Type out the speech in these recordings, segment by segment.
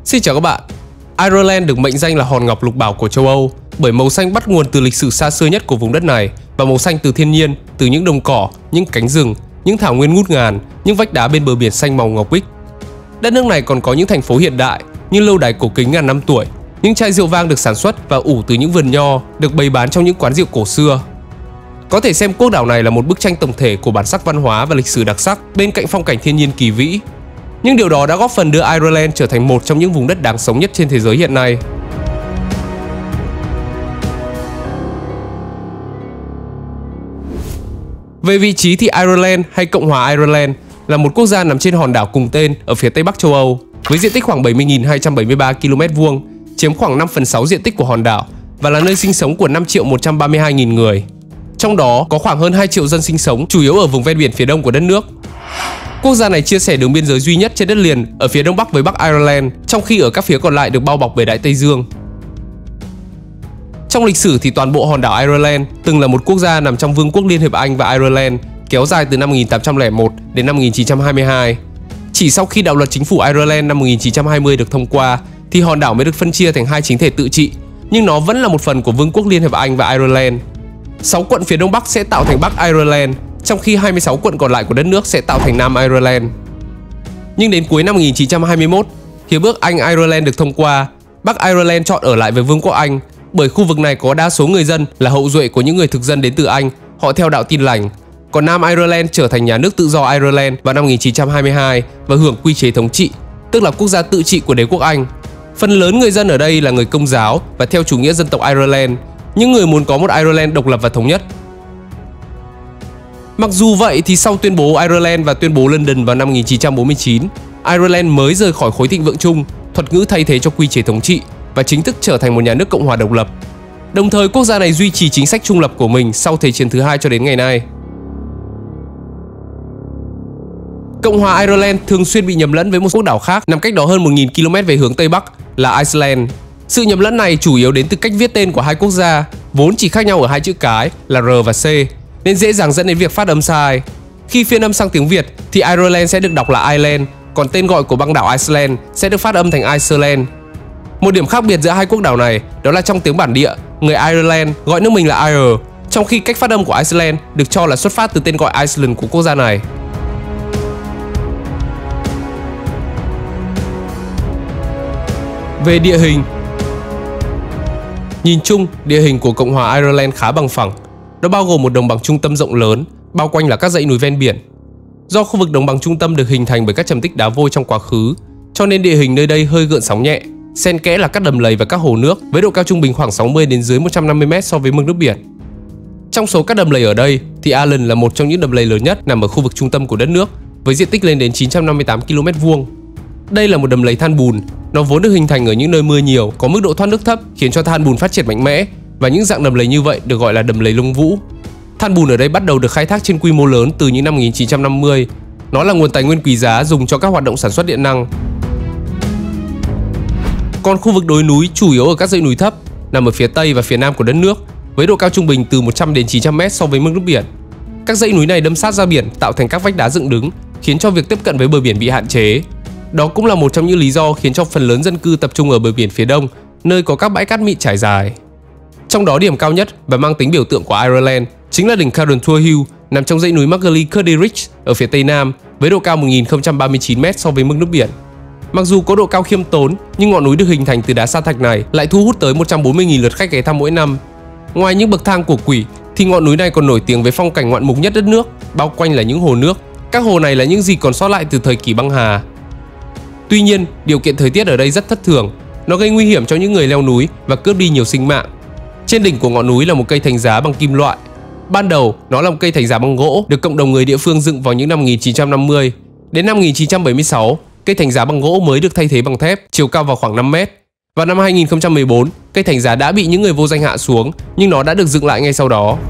Xin chào các bạn. Ireland được mệnh danh là hòn ngọc lục bảo của châu Âu bởi màu xanh bắt nguồn từ lịch sử xa xưa nhất của vùng đất này và màu xanh từ thiên nhiên, từ những đồng cỏ, những cánh rừng, những thảo nguyên ngút ngàn, những vách đá bên bờ biển xanh màu ngọc bích. Đất nước này còn có những thành phố hiện đại, những lâu đài cổ kính ngàn năm tuổi, những chai rượu vang được sản xuất và ủ từ những vườn nho được bày bán trong những quán rượu cổ xưa. Có thể xem quốc đảo này là một bức tranh tổng thể của bản sắc văn hóa và lịch sử đặc sắc bên cạnh phong cảnh thiên nhiên kỳ vĩ. Nhưng điều đó đã góp phần đưa Ireland trở thành một trong những vùng đất đáng sống nhất trên thế giới hiện nay. Về vị trí thì Ireland hay Cộng hòa Ireland là một quốc gia nằm trên hòn đảo cùng tên ở phía tây bắc châu Âu, với diện tích khoảng 70.273 km², chiếm khoảng 5/6 diện tích của hòn đảo và là nơi sinh sống của 5.132.000 người. Trong đó có khoảng hơn 2 triệu dân sinh sống chủ yếu ở vùng ven biển phía đông của đất nước. Quốc gia này chia sẻ đường biên giới duy nhất trên đất liền ở phía đông bắc với Bắc Ireland, trong khi ở các phía còn lại được bao bọc bởi Đại Tây Dương. Trong lịch sử thì toàn bộ hòn đảo Ireland từng là một quốc gia nằm trong Vương quốc Liên hiệp Anh và Ireland, kéo dài từ năm 1801 đến năm 1922. Chỉ sau khi đạo luật chính phủ Ireland năm 1920 được thông qua thì hòn đảo mới được phân chia thành hai chính thể tự trị, nhưng nó vẫn là một phần của Vương quốc Liên hiệp Anh và Ireland. 6 quận phía đông bắc sẽ tạo thành Bắc Ireland, trong khi 26 quận còn lại của đất nước sẽ tạo thành Nam Ireland. Nhưng đến cuối năm 1921, hiệp ước Anh-Ireland được thông qua, Bắc Ireland chọn ở lại với Vương quốc Anh, bởi khu vực này có đa số người dân là hậu duệ của những người thực dân đến từ Anh, họ theo đạo Tin lành. Còn Nam Ireland trở thành nhà nước tự do Ireland vào năm 1922 và hưởng quy chế thống trị, tức là quốc gia tự trị của đế quốc Anh. Phần lớn người dân ở đây là người Công giáo và theo chủ nghĩa dân tộc Ireland, những người muốn có một Ireland độc lập và thống nhất. Mặc dù vậy thì sau tuyên bố Ireland và tuyên bố London vào năm 1949, Ireland mới rời khỏi khối thịnh vượng chung, thuật ngữ thay thế cho quy chế thống trị và chính thức trở thành một nhà nước cộng hòa độc lập. Đồng thời quốc gia này duy trì chính sách trung lập của mình sau Thế chiến thứ hai cho đến ngày nay. Cộng hòa Ireland thường xuyên bị nhầm lẫn với một quốc đảo khác nằm cách đó hơn 1.000 km về hướng Tây Bắc là Iceland. Sự nhầm lẫn này chủ yếu đến từ cách viết tên của hai quốc gia, vốn chỉ khác nhau ở hai chữ cái là R và C, nên dễ dàng dẫn đến việc phát âm sai. Khi phiên âm sang tiếng Việt thì Ireland sẽ được đọc là Ireland, còn tên gọi của băng đảo Iceland sẽ được phát âm thành Iceland. Một điểm khác biệt giữa hai quốc đảo này đó là trong tiếng bản địa, người Ireland gọi nước mình là Ire, trong khi cách phát âm của Iceland được cho là xuất phát từ tên gọi Iceland của quốc gia này. Về địa hình, nhìn chung, địa hình của Cộng hòa Ireland khá bằng phẳng. Nó bao gồm một đồng bằng trung tâm rộng lớn, bao quanh là các dãy núi ven biển. Do khu vực đồng bằng trung tâm được hình thành bởi các trầm tích đá vôi trong quá khứ, cho nên địa hình nơi đây hơi gợn sóng nhẹ. Xen kẽ là các đầm lầy và các hồ nước với độ cao trung bình khoảng 60 đến dưới 150 m so với mực nước biển. Trong số các đầm lầy ở đây thì Allen là một trong những đầm lầy lớn nhất nằm ở khu vực trung tâm của đất nước với diện tích lên đến 958 km². Đây là một đầm lầy than bùn, nó vốn được hình thành ở những nơi mưa nhiều, có mức độ thoát nước thấp khiến cho than bùn phát triển mạnh mẽ, và những dạng đầm lầy như vậy được gọi là đầm lầy lông vũ. Than bùn ở đây bắt đầu được khai thác trên quy mô lớn từ những năm 1950. Nó là nguồn tài nguyên quý giá dùng cho các hoạt động sản xuất điện năng. Còn khu vực đồi núi chủ yếu ở các dãy núi thấp nằm ở phía tây và phía nam của đất nước với độ cao trung bình từ 100 đến 900 m so với mực nước biển. Các dãy núi này đâm sát ra biển tạo thành các vách đá dựng đứng, khiến cho việc tiếp cận với bờ biển bị hạn chế. Đó cũng là một trong những lý do khiến cho phần lớn dân cư tập trung ở bờ biển phía đông, nơi có các bãi cát mịn trải dài. Trong đó điểm cao nhất và mang tính biểu tượng của Ireland chính là đỉnh Carrauntoohil Hill nằm trong dãy núi McGilly Ridge ở phía tây nam với độ cao 1039 m so với mực nước biển. Mặc dù có độ cao khiêm tốn, nhưng ngọn núi được hình thành từ đá sa thạch này lại thu hút tới 140.000 lượt khách ghé thăm mỗi năm. Ngoài những bậc thang của quỷ thì ngọn núi này còn nổi tiếng với phong cảnh ngoạn mục nhất đất nước, bao quanh là những hồ nước. Các hồ này là những gì còn sót lại từ thời kỳ băng hà. Tuy nhiên, điều kiện thời tiết ở đây rất thất thường, nó gây nguy hiểm cho những người leo núi và cướp đi nhiều sinh mạng. Trên đỉnh của ngọn núi là một cây thánh giá bằng kim loại. Ban đầu, nó là một cây thánh giá bằng gỗ được cộng đồng người địa phương dựng vào những năm 1950. Đến năm 1976, cây thánh giá bằng gỗ mới được thay thế bằng thép, chiều cao vào khoảng 5 m. Vào năm 2014, cây thánh giá đã bị những người vô danh hạ xuống, nhưng nó đã được dựng lại ngay sau đó.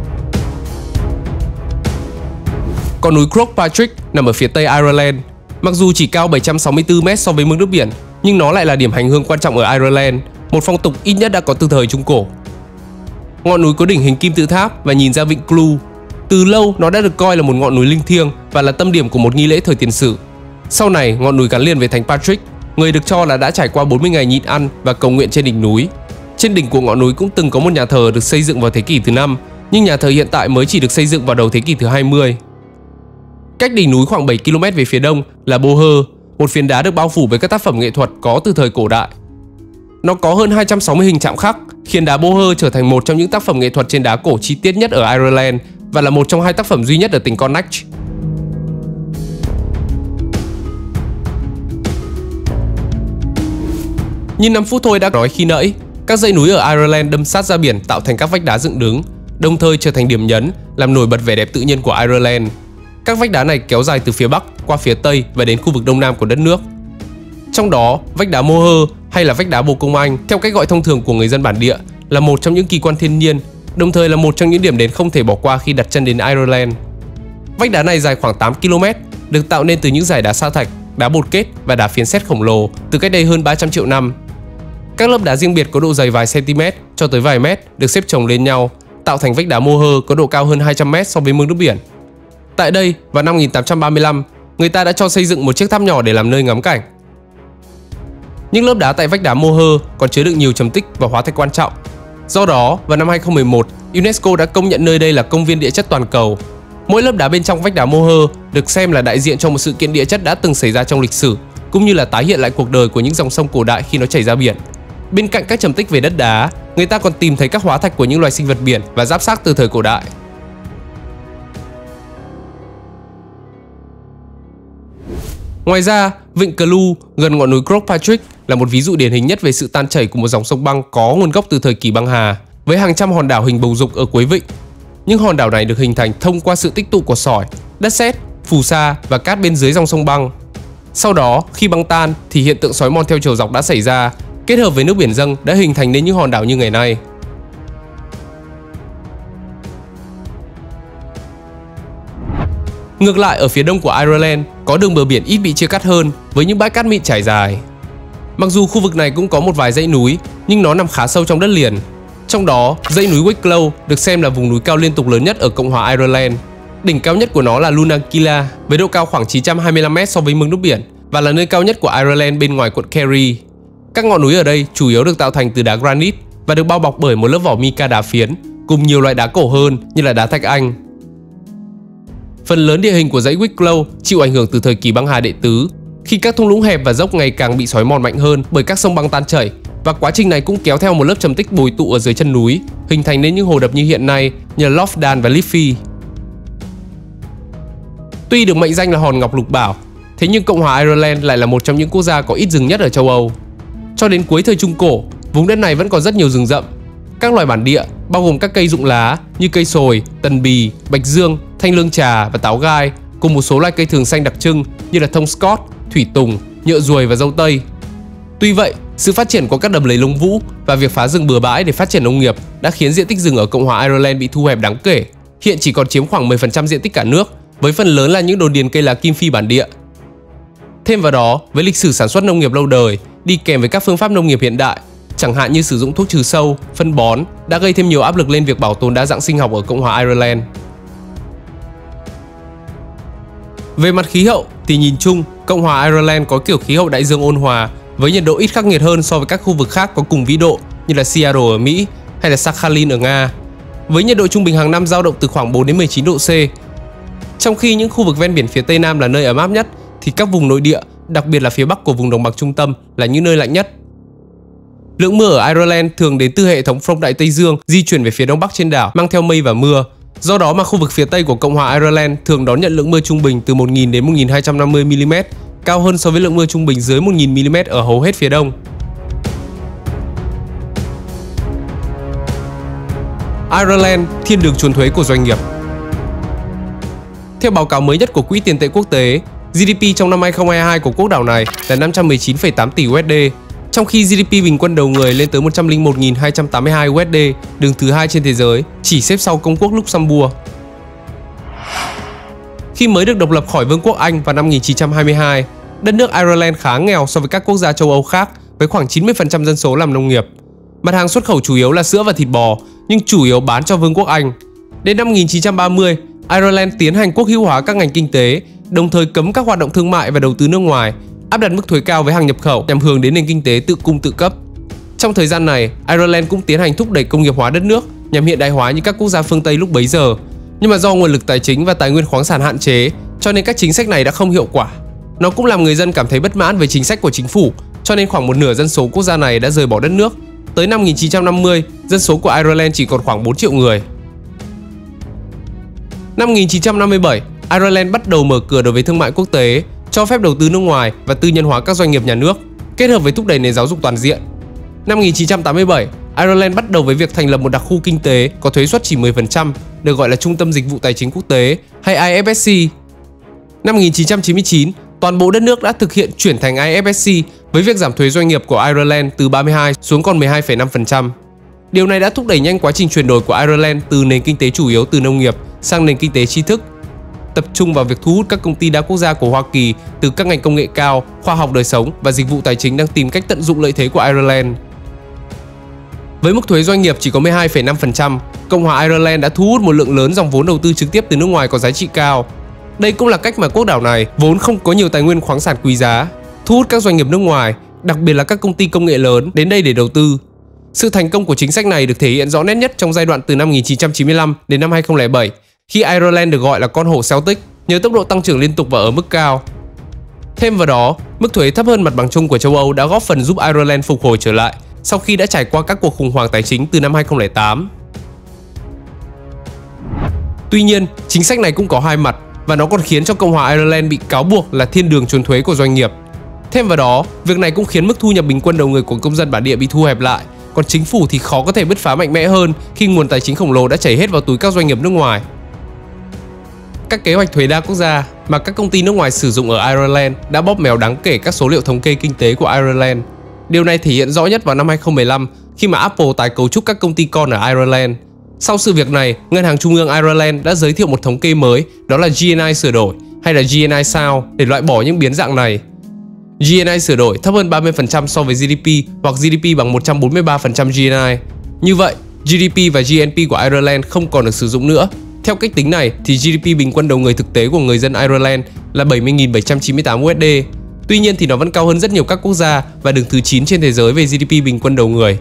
Còn núi Croagh Patrick nằm ở phía tây Ireland. Mặc dù chỉ cao 764 m so với mực nước biển, nhưng nó lại là điểm hành hương quan trọng ở Ireland, một phong tục ít nhất đã có từ thời Trung Cổ. Ngọn núi có đỉnh hình kim tự tháp và nhìn ra vịnh Clew. Từ lâu, nó đã được coi là một ngọn núi linh thiêng và là tâm điểm của một nghi lễ thời tiền sử. Sau này, ngọn núi gắn liền với Thánh Patrick, người được cho là đã trải qua 40 ngày nhịn ăn và cầu nguyện trên đỉnh núi. Trên đỉnh của ngọn núi cũng từng có một nhà thờ được xây dựng vào thế kỷ thứ 5, nhưng nhà thờ hiện tại mới chỉ được xây dựng vào đầu thế kỷ thứ 20. Cách đỉnh núi khoảng 7 km về phía đông là Boher, một phiến đá được bao phủ với các tác phẩm nghệ thuật có từ thời cổ đại. Nó có hơn 260 hình chạm khắc, khiến đá Boher trở thành một trong những tác phẩm nghệ thuật trên đá cổ chi tiết nhất ở Ireland và là một trong 2 tác phẩm duy nhất ở tỉnh Connacht. Như 5 phút thôi đã nói khi nãy, các dãy núi ở Ireland đâm sát ra biển tạo thành các vách đá dựng đứng, đồng thời trở thành điểm nhấn, làm nổi bật vẻ đẹp tự nhiên của Ireland. Các vách đá này kéo dài từ phía bắc qua phía tây và đến khu vực đông nam của đất nước. Trong đó, vách đá Moher hay là vách đá Bồ Công Anh, theo cách gọi thông thường của người dân bản địa, là một trong những kỳ quan thiên nhiên, đồng thời là một trong những điểm đến không thể bỏ qua khi đặt chân đến Ireland. Vách đá này dài khoảng 8 km, được tạo nên từ những dải đá sa thạch, đá bột kết và đá phiến sét khổng lồ từ cách đây hơn 300 triệu năm. Các lớp đá riêng biệt có độ dày vài cm cho tới vài mét được xếp chồng lên nhau, tạo thành vách đá Moher có độ cao hơn 200 m so với mực nước biển. Tại đây, vào năm 1835, người ta đã cho xây dựng một chiếc tháp nhỏ để làm nơi ngắm cảnh. Những lớp đá tại vách đá Moher còn chứa đựng nhiều trầm tích và hóa thạch quan trọng. Do đó, vào năm 2011, UNESCO đã công nhận nơi đây là công viên địa chất toàn cầu. Mỗi lớp đá bên trong vách đá Moher được xem là đại diện cho một sự kiện địa chất đã từng xảy ra trong lịch sử, cũng như là tái hiện lại cuộc đời của những dòng sông cổ đại khi nó chảy ra biển. Bên cạnh các trầm tích về đất đá, người ta còn tìm thấy các hóa thạch của những loài sinh vật biển và giáp xác từ thời cổ đại. Ngoài ra, vịnh Clew gần ngọn núi Croagh-Patrick là một ví dụ điển hình nhất về sự tan chảy của một dòng sông băng có nguồn gốc từ thời kỳ băng hà, với hàng trăm hòn đảo hình bầu dục ở cuối vịnh. Những hòn đảo này được hình thành thông qua sự tích tụ của sỏi, đất sét, phù sa và cát bên dưới dòng sông băng. Sau đó, khi băng tan thì hiện tượng xói mòn theo chiều dọc đã xảy ra, kết hợp với nước biển dâng đã hình thành nên những hòn đảo như ngày nay. Ngược lại, ở phía đông của Ireland có đường bờ biển ít bị chia cắt hơn với những bãi cát mịn trải dài. Mặc dù khu vực này cũng có một vài dãy núi, nhưng nó nằm khá sâu trong đất liền. Trong đó, dãy núi Wicklow được xem là vùng núi cao liên tục lớn nhất ở Cộng hòa Ireland. Đỉnh cao nhất của nó là Lunakila với độ cao khoảng 925 m so với mực nước biển và là nơi cao nhất của Ireland bên ngoài quận Kerry. Các ngọn núi ở đây chủ yếu được tạo thành từ đá granite và được bao bọc bởi một lớp vỏ mica đá phiến cùng nhiều loại đá cổ hơn như là đá thạch anh. Phần lớn địa hình của dãy Wicklow chịu ảnh hưởng từ thời kỳ băng hà đệ tứ, khi các thung lũng hẹp và dốc ngày càng bị xói mòn mạnh hơn bởi các sông băng tan chảy, và quá trình này cũng kéo theo một lớp trầm tích bồi tụ ở dưới chân núi, hình thành nên những hồ đập như hiện nay như là Lough Dan và Liffey. Tuy được mệnh danh là hòn ngọc lục bảo, thế nhưng Cộng hòa Ireland lại là một trong những quốc gia có ít rừng nhất ở châu Âu. Cho đến cuối thời Trung Cổ, vùng đất này vẫn còn rất nhiều rừng rậm. Các loài bản địa, bao gồm các cây rụng lá như cây sồi, tần bì, bạch dương, thanh lương trà và táo gai, cùng một số loài cây thường xanh đặc trưng như là thông Scott, thủy tùng, nhựa ruồi và dâu tây. Tuy vậy, sự phát triển của các đầm lầy lông vũ và việc phá rừng bừa bãi để phát triển nông nghiệp đã khiến diện tích rừng ở Cộng hòa Ireland bị thu hẹp đáng kể. Hiện chỉ còn chiếm khoảng 10% diện tích cả nước, với phần lớn là những đồn điền cây lá kim phi bản địa. Thêm vào đó, với lịch sử sản xuất nông nghiệp lâu đời, đi kèm với các phương pháp nông nghiệp hiện đại, chẳng hạn như sử dụng thuốc trừ sâu, phân bón, đã gây thêm nhiều áp lực lên việc bảo tồn đa dạng sinh học ở Cộng hòa Ireland. Về mặt khí hậu thì nhìn chung, Cộng hòa Ireland có kiểu khí hậu đại dương ôn hòa với nhiệt độ ít khắc nghiệt hơn so với các khu vực khác có cùng vĩ độ như là Seattle ở Mỹ hay là Sakhalin ở Nga, với nhiệt độ trung bình hàng năm dao động từ khoảng 4 đến 19 độ C. Trong khi những khu vực ven biển phía Tây Nam là nơi ấm áp nhất, thì các vùng nội địa, đặc biệt là phía Bắc của vùng đồng bằng trung tâm là những nơi lạnh nhất. Lượng mưa ở Ireland thường đến từ hệ thống fronts đại Tây Dương di chuyển về phía đông bắc trên đảo mang theo mây và mưa. Do đó mà khu vực phía Tây của Cộng hòa Ireland thường đón nhận lượng mưa trung bình từ 1.000 đến 1.250 mm, cao hơn so với lượng mưa trung bình dưới 1.000 mm ở hầu hết phía đông. Ireland, thiên đường trốn thuế của doanh nghiệp. Theo báo cáo mới nhất của Quỹ tiền tệ quốc tế, GDP trong năm 2022 của quốc đảo này là 519,8 tỷ USD, trong khi GDP bình quân đầu người lên tới 101.282 USD, đứng thứ 2 trên thế giới, chỉ xếp sau Công quốc Luxembourg. Khi mới được độc lập khỏi Vương quốc Anh vào năm 1922, đất nước Ireland khá nghèo so với các quốc gia châu Âu khác, với khoảng 90% dân số làm nông nghiệp. Mặt hàng xuất khẩu chủ yếu là sữa và thịt bò, nhưng chủ yếu bán cho Vương quốc Anh. Đến năm 1930, Ireland tiến hành quốc hữu hóa các ngành kinh tế, đồng thời cấm các hoạt động thương mại và đầu tư nước ngoài. áp đặt mức thuế cao với hàng nhập khẩu nhằm hướng đến nền kinh tế tự cung tự cấp. Trong thời gian này, Ireland cũng tiến hành thúc đẩy công nghiệp hóa đất nước nhằm hiện đại hóa như các quốc gia phương Tây lúc bấy giờ. Nhưng mà do nguồn lực tài chính và tài nguyên khoáng sản hạn chế, cho nên các chính sách này đã không hiệu quả. Nó cũng làm người dân cảm thấy bất mãn với chính sách của chính phủ, cho nên khoảng một nửa dân số quốc gia này đã rời bỏ đất nước. Tới năm 1950, dân số của Ireland chỉ còn khoảng 4 triệu người. Năm 1957, Ireland bắt đầu mở cửa đối với thương mại quốc tế, cho phép đầu tư nước ngoài và tư nhân hóa các doanh nghiệp nhà nước, kết hợp với thúc đẩy nền giáo dục toàn diện. Năm 1987, Ireland bắt đầu với việc thành lập một đặc khu kinh tế có thuế suất chỉ 10%, được gọi là Trung tâm Dịch vụ Tài chính Quốc tế hay IFSC. Năm 1999, toàn bộ đất nước đã thực hiện chuyển thành IFSC với việc giảm thuế doanh nghiệp của Ireland từ 32 xuống còn 12,5%. Điều này đã thúc đẩy nhanh quá trình chuyển đổi của Ireland từ nền kinh tế chủ yếu từ nông nghiệp sang nền kinh tế tri thức, tập trung vào việc thu hút các công ty đa quốc gia của Hoa Kỳ từ các ngành công nghệ cao, khoa học đời sống và dịch vụ tài chính đang tìm cách tận dụng lợi thế của Ireland. Với mức thuế doanh nghiệp chỉ có 12,5%, Cộng hòa Ireland đã thu hút một lượng lớn dòng vốn đầu tư trực tiếp từ nước ngoài có giá trị cao. Đây cũng là cách mà quốc đảo này vốn không có nhiều tài nguyên khoáng sản quý giá, thu hút các doanh nghiệp nước ngoài, đặc biệt là các công ty công nghệ lớn đến đây để đầu tư. Sự thành công của chính sách này được thể hiện rõ nét nhất trong giai đoạn từ năm 1995 đến năm 2007, khi Ireland được gọi là con hổ Celtic nhờ tốc độ tăng trưởng liên tục và ở mức cao. Thêm vào đó, mức thuế thấp hơn mặt bằng chung của châu Âu đã góp phần giúp Ireland phục hồi trở lại sau khi đã trải qua các cuộc khủng hoảng tài chính từ năm 2008. Tuy nhiên, chính sách này cũng có hai mặt và nó còn khiến cho Cộng hòa Ireland bị cáo buộc là thiên đường trốn thuế của doanh nghiệp. Thêm vào đó, việc này cũng khiến mức thu nhập bình quân đầu người của công dân bản địa bị thu hẹp lại, còn chính phủ thì khó có thể bứt phá mạnh mẽ hơn khi nguồn tài chính khổng lồ đã chảy hết vào túi các doanh nghiệp nước ngoài. Các kế hoạch thuế đa quốc gia mà các công ty nước ngoài sử dụng ở Ireland đã bóp méo đáng kể các số liệu thống kê kinh tế của Ireland. Điều này thể hiện rõ nhất vào năm 2015 khi mà Apple tái cấu trúc các công ty con ở Ireland. Sau sự việc này, Ngân hàng Trung ương Ireland đã giới thiệu một thống kê mới, đó là GNI sửa đổi hay là GNI Sound để loại bỏ những biến dạng này. GNI sửa đổi thấp hơn 30% so với GDP hoặc GDP bằng 143% GNI. Như vậy, GDP và GNP của Ireland không còn được sử dụng nữa. Theo cách tính này thì GDP bình quân đầu người thực tế của người dân Ireland là 70.798 USD. Tuy nhiên thì nó vẫn cao hơn rất nhiều các quốc gia và đứng thứ 9 trên thế giới về GDP bình quân đầu người.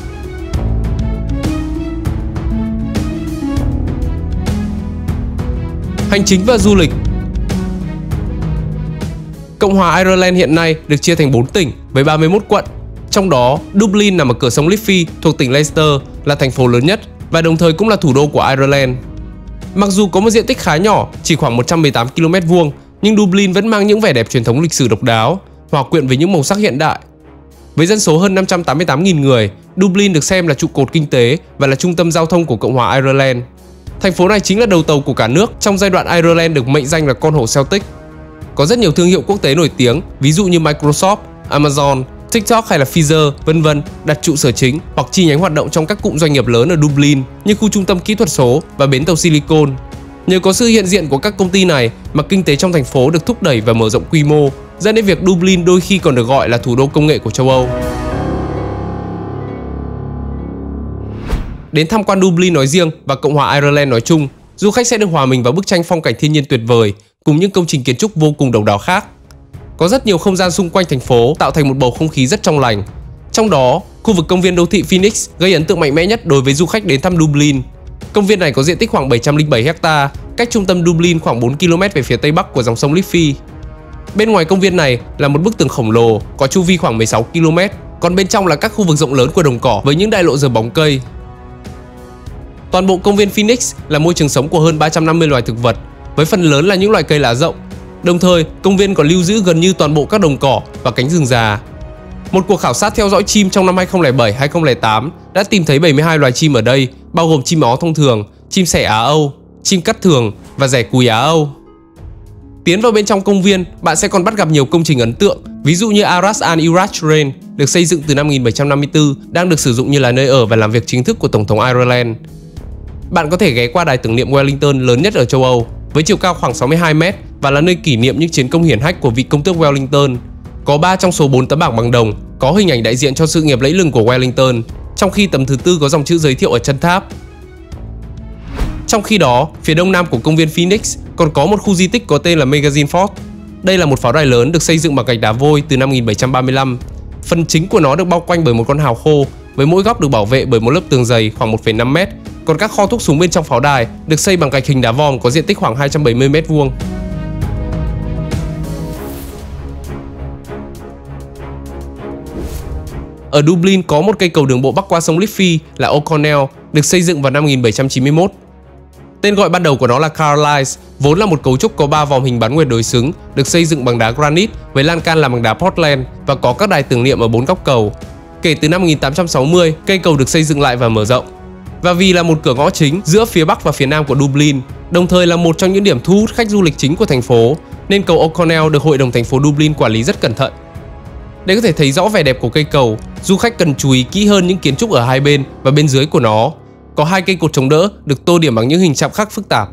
Hành chính và du lịch. Cộng hòa Ireland hiện nay được chia thành 4 tỉnh với 31 quận. Trong đó, Dublin nằm ở cửa sông Liffey thuộc tỉnh Leicester là thành phố lớn nhất và đồng thời cũng là thủ đô của Ireland. Mặc dù có một diện tích khá nhỏ, chỉ khoảng 118 km², nhưng Dublin vẫn mang những vẻ đẹp truyền thống lịch sử độc đáo, hòa quyện với những màu sắc hiện đại. Với dân số hơn 588.000 người, Dublin được xem là trụ cột kinh tế và là trung tâm giao thông của Cộng hòa Ireland. Thành phố này chính là đầu tàu của cả nước trong giai đoạn Ireland được mệnh danh là con hổ Celtic. Có rất nhiều thương hiệu quốc tế nổi tiếng, ví dụ như Microsoft, Amazon, TikTok hay là Pfizer, vân vân, đặt trụ sở chính hoặc chi nhánh hoạt động trong các cụm doanh nghiệp lớn ở Dublin như khu trung tâm kỹ thuật số và bến tàu Silicon. Nhờ có sự hiện diện của các công ty này mà kinh tế trong thành phố được thúc đẩy và mở rộng quy mô, dẫn đến việc Dublin đôi khi còn được gọi là thủ đô công nghệ của châu Âu. Đến tham quan Dublin nói riêng và Cộng hòa Ireland nói chung, du khách sẽ được hòa mình vào bức tranh phong cảnh thiên nhiên tuyệt vời cùng những công trình kiến trúc vô cùng độc đáo khác. Có rất nhiều không gian xung quanh thành phố tạo thành một bầu không khí rất trong lành. Trong đó, khu vực công viên đô thị Phoenix gây ấn tượng mạnh mẽ nhất đối với du khách đến thăm Dublin. Công viên này có diện tích khoảng 707 ha, cách trung tâm Dublin khoảng 4 km về phía tây bắc của dòng sông Liffey. Bên ngoài công viên này là một bức tường khổng lồ có chu vi khoảng 16 km, còn bên trong là các khu vực rộng lớn của đồng cỏ với những đại lộ dừa bóng cây. Toàn bộ công viên Phoenix là môi trường sống của hơn 350 loài thực vật, với phần lớn là những loài cây lá rộng. Đồng thời, công viên còn lưu giữ gần như toàn bộ các đồng cỏ và cánh rừng già. Một cuộc khảo sát theo dõi chim trong năm 2007-2008 đã tìm thấy 72 loài chim ở đây, bao gồm chim ó thông thường, chim sẻ Á Âu, chim cắt thường và rẻ cùi Á Âu. Tiến vào bên trong công viên, bạn sẽ còn bắt gặp nhiều công trình ấn tượng, ví dụ như Aras An Iraq Rain được xây dựng từ năm 1754, đang được sử dụng như là nơi ở và làm việc chính thức của Tổng thống Ireland. Bạn có thể ghé qua đài tưởng niệm Wellington lớn nhất ở châu Âu, với chiều cao khoảng 62 m và là nơi kỷ niệm những chiến công hiển hách của vị công tước Wellington. Có 3 trong số 4 tấm bảng bằng đồng có hình ảnh đại diện cho sự nghiệp lẫy lừng của Wellington, trong khi tấm thứ tư có dòng chữ giới thiệu ở chân tháp. Trong khi đó, phía đông nam của công viên Phoenix còn có một khu di tích có tên là Magazine Fort. Đây là một pháo đài lớn được xây dựng bằng gạch đá vôi từ năm 1735. Phần chính của nó được bao quanh bởi một con hào khô, với mỗi góc được bảo vệ bởi một lớp tường dày khoảng 1,5 m. Còn các kho thuốc súng bên trong pháo đài được xây bằng gạch hình đá vòm có diện tích khoảng 270 m². Ở Dublin có một cây cầu đường bộ bắc qua sông Liffey là O'Connell, được xây dựng vào năm 1791. Tên gọi ban đầu của nó là Carlisle, vốn là một cấu trúc có 3 vòm hình bán nguyệt đối xứng, được xây dựng bằng đá granite với lan can làm bằng đá Portland và có các đài tưởng niệm ở 4 góc cầu. Kể từ năm 1860, cây cầu được xây dựng lại và mở rộng. Và vì là một cửa ngõ chính giữa phía bắc và phía nam của Dublin, đồng thời là một trong những điểm thu hút khách du lịch chính của thành phố, nên cầu O'Connell được Hội đồng thành phố Dublin quản lý rất cẩn thận. Để có thể thấy rõ vẻ đẹp của cây cầu, du khách cần chú ý kỹ hơn những kiến trúc ở hai bên và bên dưới của nó. Có 2 cây cột chống đỡ được tô điểm bằng những hình chạm khắc phức tạp.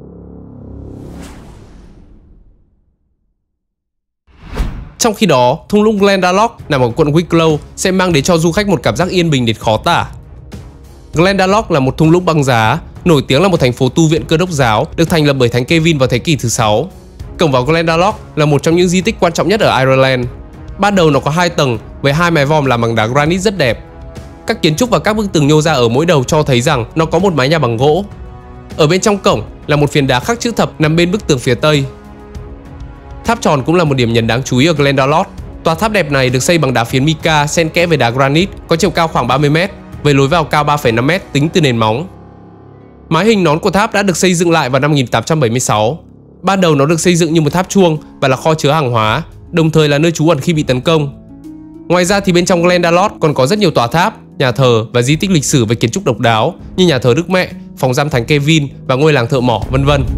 Trong khi đó, thung lũng Glendalough nằm ở quận Wicklow sẽ mang đến cho du khách một cảm giác yên bình đến khó tả. Glendalough là một thung lũng băng giá, nổi tiếng là một thành phố tu viện Cơ đốc giáo được thành lập bởi Thánh Kevin vào thế kỷ thứ 6. Cổng vào Glendalough là một trong những di tích quan trọng nhất ở Ireland. Ban đầu nó có 2 tầng với 2 mái vòm làm bằng đá granite rất đẹp. Các kiến trúc và các bức tường nhô ra ở mỗi đầu cho thấy rằng nó có một mái nhà bằng gỗ. Ở bên trong cổng là một phiến đá khắc chữ thập nằm bên bức tường phía tây. Tháp tròn cũng là một điểm nhấn đáng chú ý ở Glendalough. Tòa tháp đẹp này được xây bằng đá phiến mica xen kẽ với đá granite, có chiều cao khoảng 30 m, với lối vào cao 3,5 m tính từ nền móng. Mái hình nón của tháp đã được xây dựng lại vào năm 1876. Ban đầu nó được xây dựng như một tháp chuông và là kho chứa hàng hóa, đồng thời là nơi trú ẩn khi bị tấn công. Ngoài ra thì bên trong Glendalough còn có rất nhiều tòa tháp, nhà thờ và di tích lịch sử với kiến trúc độc đáo như nhà thờ Đức Mẹ, phòng giam Thánh Kevin và ngôi làng thợ mỏ, vân vân.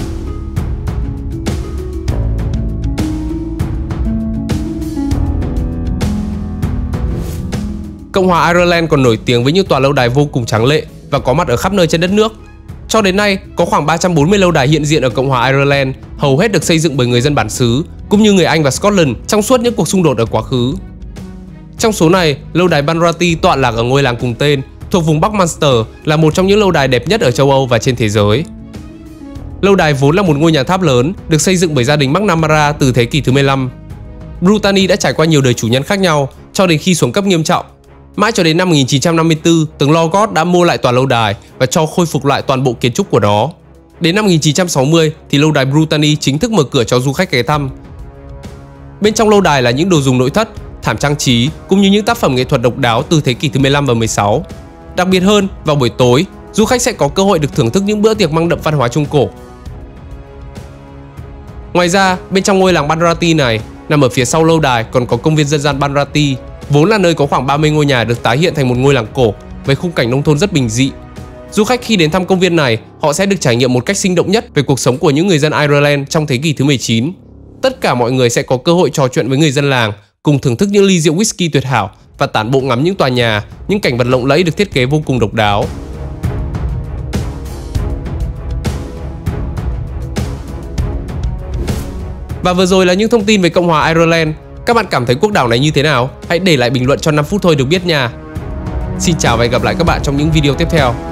Cộng hòa Ireland còn nổi tiếng với những tòa lâu đài vô cùng tráng lệ và có mặt ở khắp nơi trên đất nước. Cho đến nay, có khoảng 340 lâu đài hiện diện ở Cộng hòa Ireland, hầu hết được xây dựng bởi người dân bản xứ, cũng như người Anh và Scotland trong suốt những cuộc xung đột ở quá khứ. Trong số này, lâu đài Bunratty tọa lạc ở ngôi làng cùng tên, thuộc vùng Bắc Munster, là một trong những lâu đài đẹp nhất ở châu Âu và trên thế giới. Lâu đài vốn là một ngôi nhà tháp lớn, được xây dựng bởi gia đình McNamara từ thế kỷ thứ 15. Brutany đã trải qua nhiều đời chủ nhân khác nhau, cho đến khi xuống cấp nghiêm trọng. Mãi cho đến năm 1954, tướng Lorgott đã mua lại tòa lâu đài và cho khôi phục lại toàn bộ kiến trúc của nó. Đến năm 1960 thì lâu đài Brutany chính thức mở cửa cho du khách ghé thăm. Bên trong lâu đài là những đồ dùng nội thất, thảm trang trí cũng như những tác phẩm nghệ thuật độc đáo từ thế kỷ thứ 15 và 16. Đặc biệt hơn, vào buổi tối, du khách sẽ có cơ hội được thưởng thức những bữa tiệc mang đậm văn hóa Trung Cổ. Ngoài ra, bên trong ngôi làng Bunratty này, nằm ở phía sau lâu đài còn có công viên dân gian Bunratty, vốn là nơi có khoảng 30 ngôi nhà được tái hiện thành một ngôi làng cổ với khung cảnh nông thôn rất bình dị. Du khách khi đến thăm công viên này, họ sẽ được trải nghiệm một cách sinh động nhất về cuộc sống của những người dân Ireland trong thế kỷ thứ 19. Tất cả mọi người sẽ có cơ hội trò chuyện với người dân làng, cùng thưởng thức những ly rượu whisky tuyệt hảo và tản bộ ngắm những tòa nhà, những cảnh vật lộng lẫy được thiết kế vô cùng độc đáo. Và vừa rồi là những thông tin về Cộng hòa Ireland. Các bạn cảm thấy quốc đảo này như thế nào? Hãy để lại bình luận cho 5 phút thôi được biết nha. Xin chào và hẹn gặp lại các bạn trong những video tiếp theo.